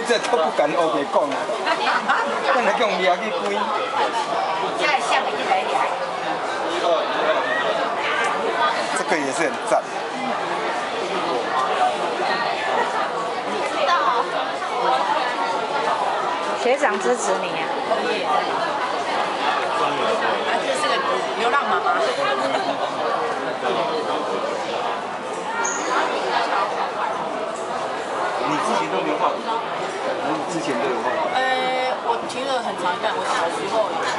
这都不敢黑白讲啊，咱来用掠去关。这个也是很赞。 学长支持你啊！ 这是个流浪妈妈。 你之前都没有画，你之前都有画。 我其实很常干，我小时候有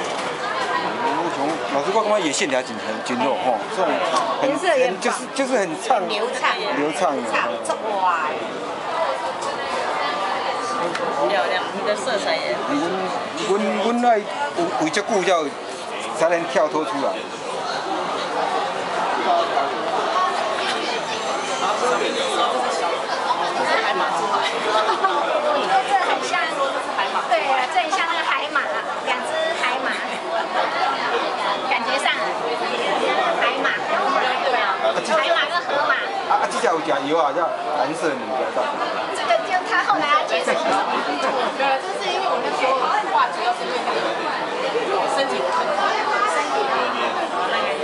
老师，我感觉也线条很肉吼，这种很就是很畅流畅的。哇！漂亮，你的色彩也。 阮爱为足久才才能跳脱出来。 海马出海。 你说这很像，对啊，这很像那个海马，两只海马，感觉上海马，对啊，海马跟河马。 这只有食药啊，叫蓝色女的。 这个就他后来要解释是什么？ 对啊，这是因为我那时候画主要是因为那个身体的疼痛，身体的那个。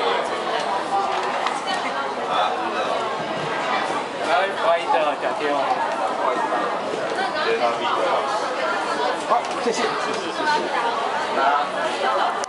不好意思哦，假天哦。 好，谢谢。 拿。